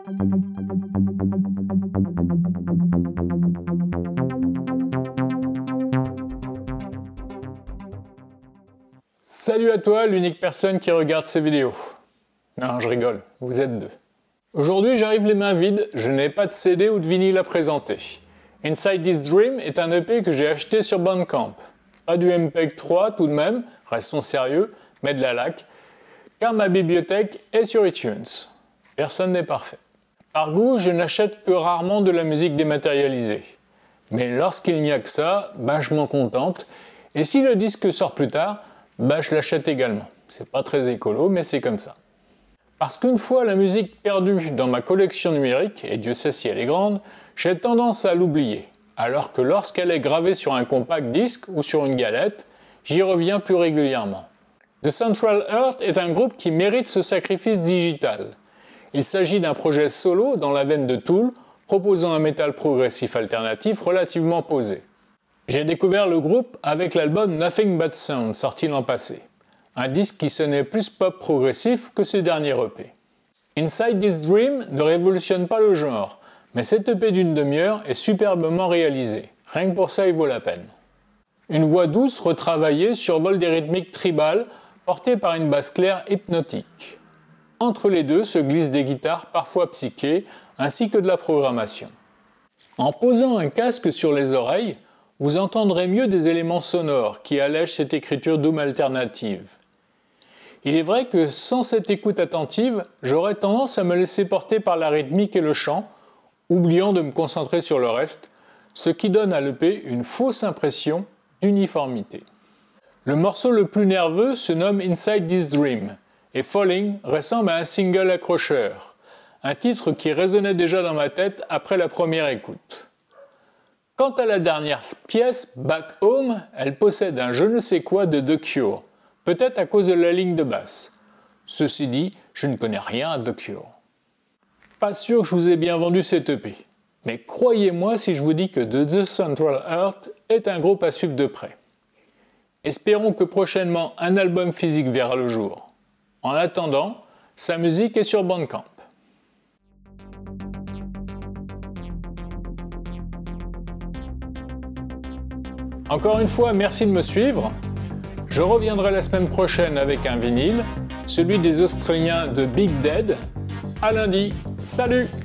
Salut à toi, l'unique personne qui regarde ces vidéos. Non, je rigole, vous êtes deux. Aujourd'hui, j'arrive les mains vides, je n'ai pas de CD ou de vinyle à présenter. Inside This Dream est un EP que j'ai acheté sur Bandcamp. Pas du MPEG 3 tout de même, restons sérieux, mais de la laque, car ma bibliothèque est sur iTunes. Personne n'est parfait. Par goût, je n'achète que rarement de la musique dématérialisée. Mais lorsqu'il n'y a que ça, je m'en contente, et si le disque sort plus tard, je l'achète également. C'est pas très écolo, mais c'est comme ça. Parce qu'une fois la musique perdue dans ma collection numérique, et Dieu sait si elle est grande, j'ai tendance à l'oublier. Alors que lorsqu'elle est gravée sur un compact disque ou sur une galette, j'y reviens plus régulièrement. The Central Earth est un groupe qui mérite ce sacrifice digital. Il s'agit d'un projet solo dans la veine de Tool, proposant un métal progressif alternatif relativement posé. J'ai découvert le groupe avec l'album Nothing But Sound, sorti l'an passé. Un disque qui sonnait plus pop progressif que ce dernier EP. Inside This Dream ne révolutionne pas le genre, mais cet EP d'une demi-heure est superbement réalisé. Rien que pour ça, il vaut la peine. Une voix douce retravaillée survole des rythmiques tribales, portées par une basse claire hypnotique. Entre les deux se glissent des guitares parfois psychées, ainsi que de la programmation. En posant un casque sur les oreilles, vous entendrez mieux des éléments sonores qui allègent cette écriture doom alternative. Il est vrai que sans cette écoute attentive, j'aurais tendance à me laisser porter par la rythmique et le chant, oubliant de me concentrer sur le reste, ce qui donne à l'EP une fausse impression d'uniformité. Le morceau le plus nerveux se nomme Inside This Dream, et Falling ressemble à un single accrocheur, un titre qui résonnait déjà dans ma tête après la première écoute. Quant à la dernière pièce, Back Home, elle possède un je ne sais quoi de The Cure, peut-être à cause de la ligne de basse. Ceci dit, je ne connais rien à The Cure. Pas sûr que je vous ai bien vendu cette EP, mais croyez-moi si je vous dis que The Central Earth est un groupe à suivre de près. Espérons que prochainement un album physique verra le jour. En attendant, sa musique est sur Bandcamp. Encore une fois, merci de me suivre. Je reviendrai la semaine prochaine avec un vinyle, celui des Australiens de Big Dead. À lundi, salut!